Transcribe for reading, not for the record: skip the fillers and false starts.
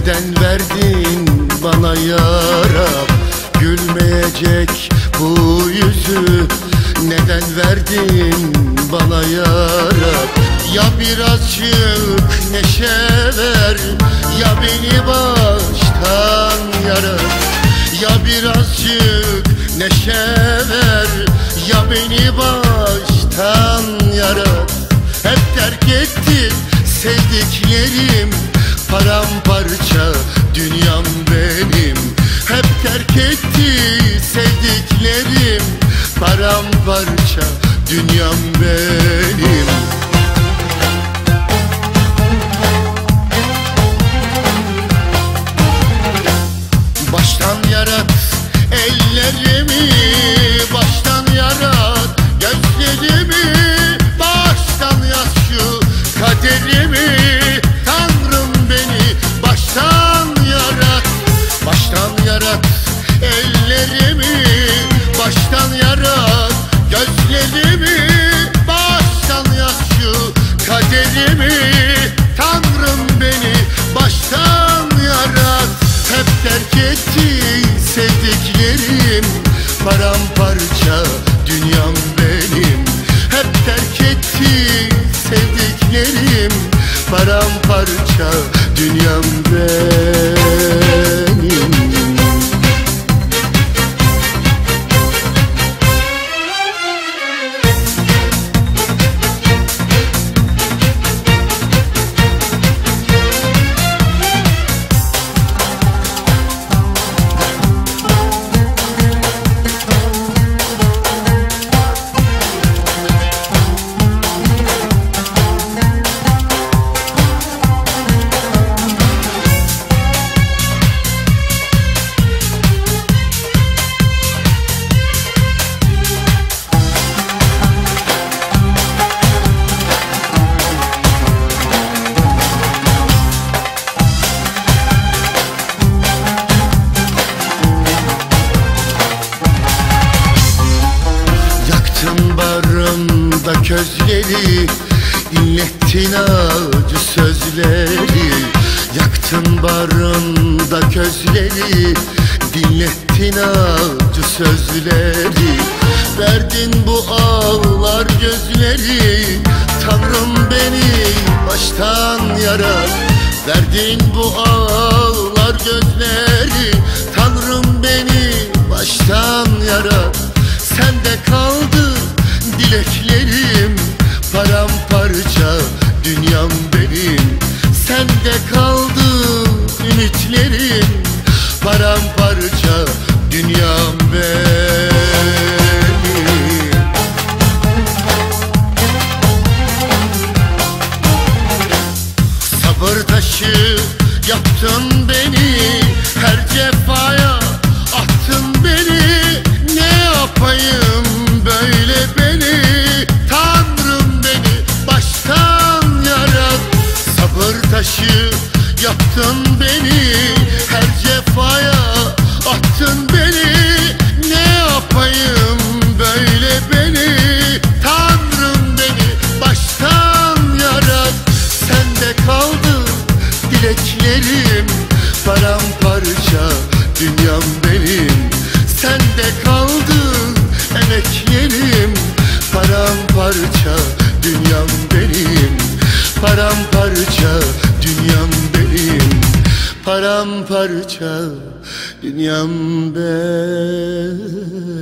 Neden verdin bana yarab gülmeyecek bu yüzü? Neden verdin bana yarab? Ya birazcık neşe ver, ya beni baştan yarat. Ya birazcık neşe ver, ya beni baştan yarat. Hep terk ettin sevdiklerim, paramparça dünyam benim. Hep terk etti sevdiklerim, paramparça dünyam benim. Baştan yarat ellerimi, baştan yarat gözlerimi, baştan yaz şu kaderimi. Tanrım beni baştan yarat. Baştan yarat ellerimi, baştan yarat gözlerimi, baştan yaz şu kaderimi. Tanrım beni baştan yarat. Hep terk etti sevdiklerim, paramparça dünyam benim. Hep terk etti sevdiklerim, paramparça dünyam benim. Barımda közleri, dinlettin acı sözleri. Yaktın barımda közleri, dinlettin acı sözleri. Verdin bu ağlar gözleri, Tanrım beni baştan yarat. Verdin bu ağlar gözleri, Tanrım beni baştan yarat. Sende kaldı dileklerim, paramparça dünyam benim. Sende kaldı ümitlerim, paramparça dünyam benim. Sabır taşı yaptın beni, her cefaya attın beni. Ne yapayım böyle beni? Tanrım beni baştan yarat. Sabır taşı yaptın beni, her cefaya attın beni. Ne yapayım böyle beni? Tanrım beni baştan yarat. Sende kaldı dileklerim, paramparça dünyam benim. Sende kaldı emeklerim, paramparça dünyam benim. Paramparça dünyam benim. Paramparça dünyam benim.